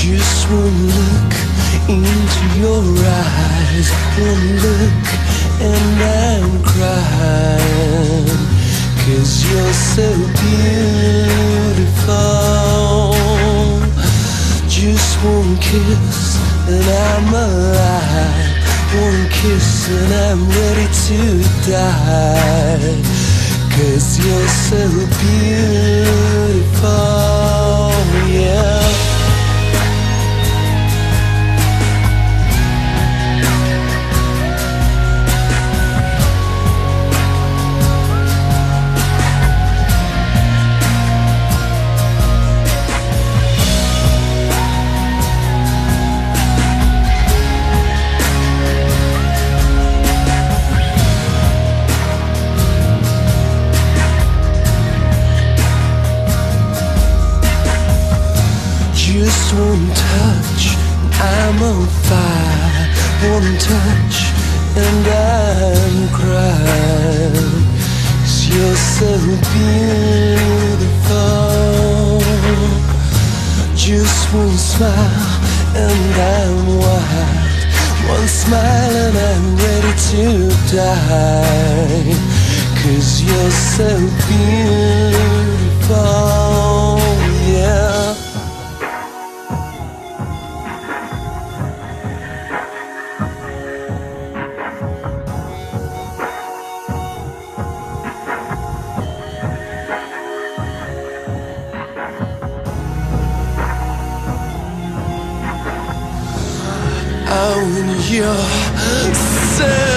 Just one look into your eyes, one look and I'm crying, 'cause you're so beautiful. Just one kiss and I'm alive, one kiss and I'm ready to die, 'cause you're so beautiful, yeah. Just one touch, I'm on fire. One touch, and I'm crying, 'cause you're so beautiful. Just one smile, and I'm wild. One smile, and I'm ready to die, 'cause you're so beautiful, yeah. Oh, and you're so